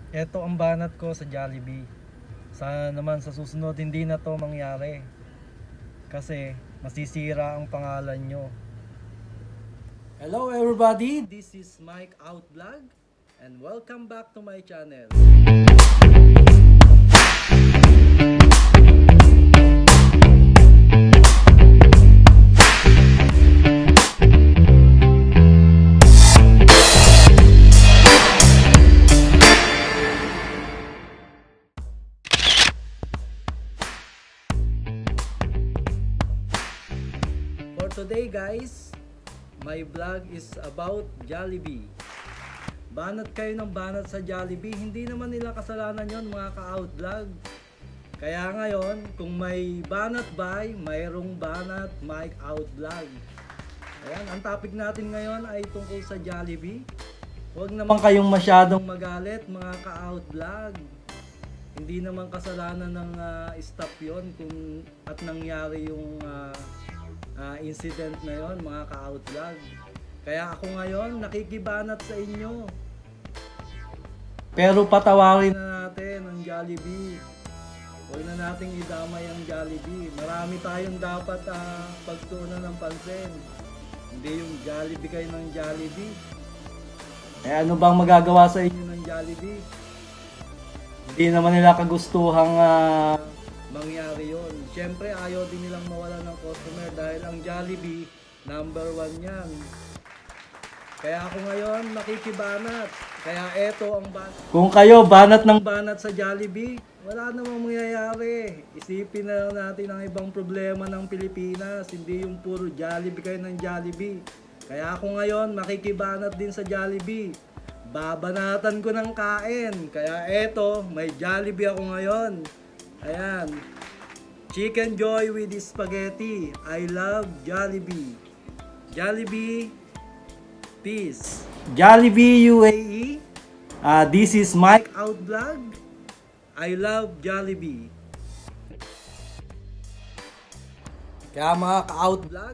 Eto ang banat ko sa Jollibee. Sana naman sa susunod hindi na to mangyari. Kasi masisira ang pangalan nyo. Hello everybody, this is Mike Out Vlog and welcome back to my channel. For today guys, my vlog is about Jollibee. Banat kayo ng banat sa Jollibee, hindi naman nila kasalanan yon mga ka-out vlog. Kaya ngayon, kung may banat buy, mayroong banat Mike Out Vlog. Ayan, ang topic natin ngayon ay tungkol sa Jollibee. Huwag naman kayong masyadong magalit mga ka-out vlog. Hindi naman kasalanan ng staff yon kung at nangyari yung incident na yon mga ka-out vlog. Kaya ako ngayon nakikibanat sa inyo. Pero patawarin na natin ang Jollibee. Huwag na nating idamay ang Jollibee. Marami tayong dapat pagtuunan ng pansin. Hindi yung Jollibee kayo ng Jollibee. Eh ano bang magagawa sa inyo ng Jollibee? Hindi naman nila kagustuhang mangyari yon. Siyempre ayaw din nilang mawala ng customer dahil ang Jollibee number 1 yan. Kaya ako ngayon nakikibanat. Kaya eto ang banat. Kung kayo banat ng banat sa Jollibee, wala namang mangyayari. Isipin na natin ang ibang problema ng Pilipinas. Hindi yung puro Jollibee kayo ng Jollibee. Kaya ako ngayon makikibanat din sa Jollibee. Babanatan ko ng kain. Kaya eto, may Jollibee ako ngayon. Ayan. Chicken Joy with spaghetti. I love Jollibee. Jollibee, peace. Jollibee UAE. This is Mike Out Vlog. I love Jollibee. Kaya mga ka-out vlog,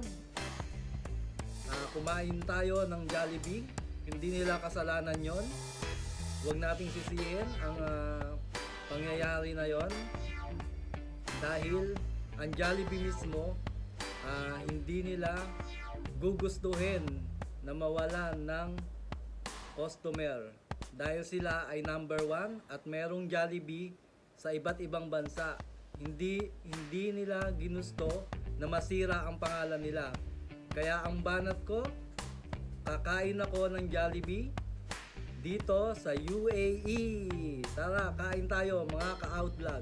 kumain tayo ng Jollibee. Hindi nila kasalanan yon. Huwag nating sisihin ang pangyayari na yon. Dahil ang Jollibee mismo, hindi nila gugustuhin na mawalan ng customer. Dahil sila ay number 1 at merong Jollibee sa iba't ibang bansa. Hindi nila ginusto na masira ang pangalan nila. Kaya ang banat ko, kakain ako ng Jollibee dito sa UAE. Tara, kain tayo mga ka-out vlog.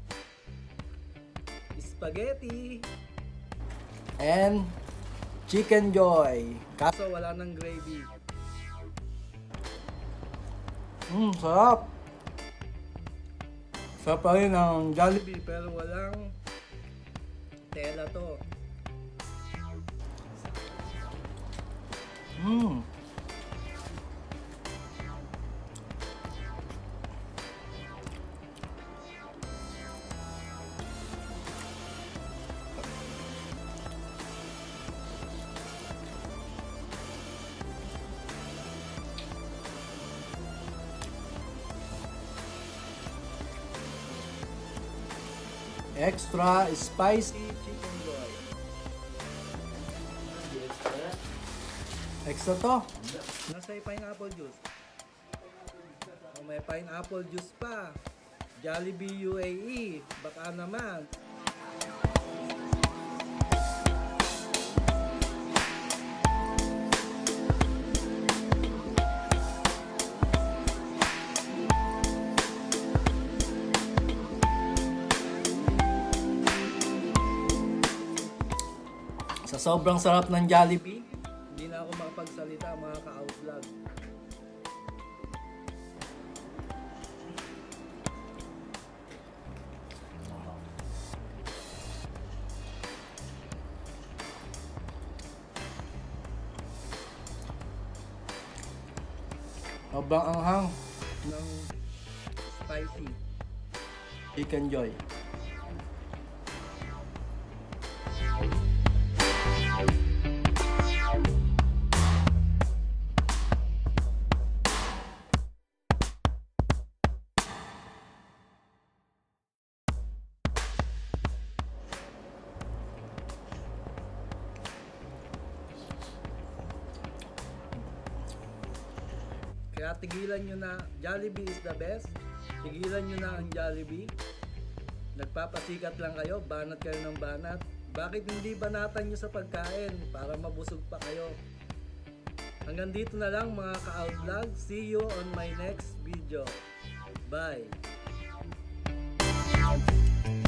Spaghetti and Chicken Joy. Kaso wala ng gravy. Sarap. Sarap pa rin ang Jollibee pero walang tela to. Extra spicy chicken joy. Extra to. Nasa yung pineapple juice. Oh, may pineapple juice pa. Jollibee UAE. Baka naman. Sa sobrang sarap ng Jollibee, hindi na ako makapagsalita mga ka-out vlog. Sobrang anghang ng spicy Chicken Joy. Kaya tigilan nyo na, Jollibee is the best. Tigilan nyo na ang Jollibee. Nagpapasikat lang kayo, banat kayo ng banat. Bakit hindi banatan nyo sa pagkain para mabusog pa kayo? Hanggang dito na lang mga ka-outvlog. See you on my next video. Bye!